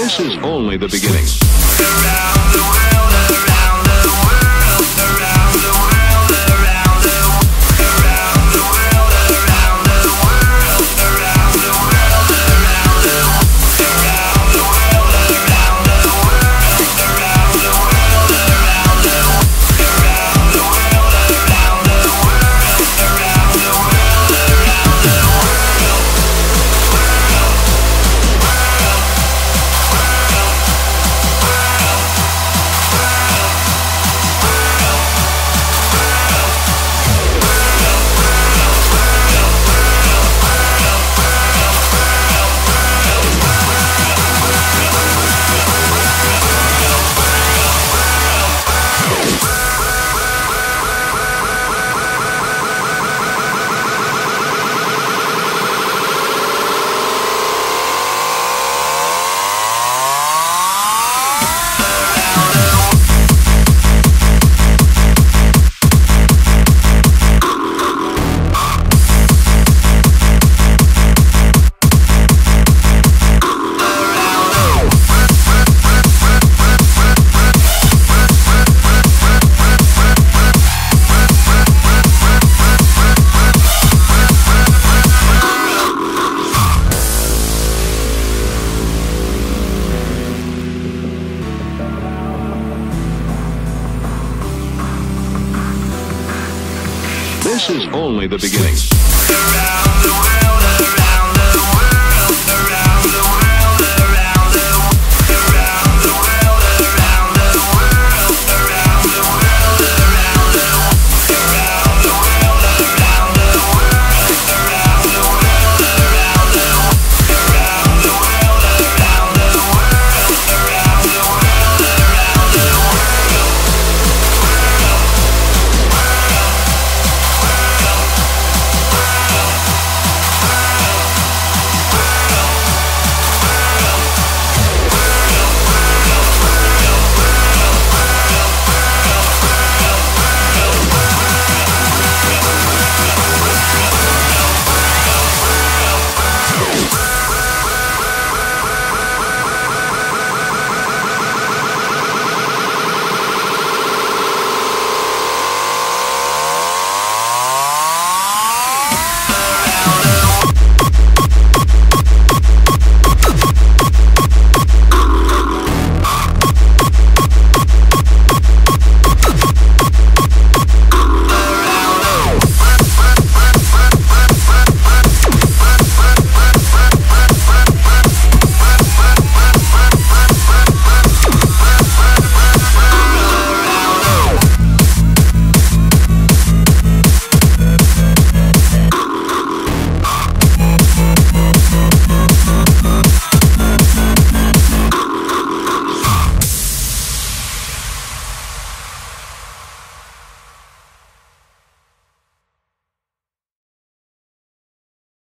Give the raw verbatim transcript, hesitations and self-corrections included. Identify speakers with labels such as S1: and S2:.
S1: This is only the beginning.
S2: Around the world, around the world, around the world, around the world, around the world, around the world, around the world, around the world, around the world, around the world, around the world, around the world, around the world, around the world, around the world, around the world.
S1: This is only the beginning.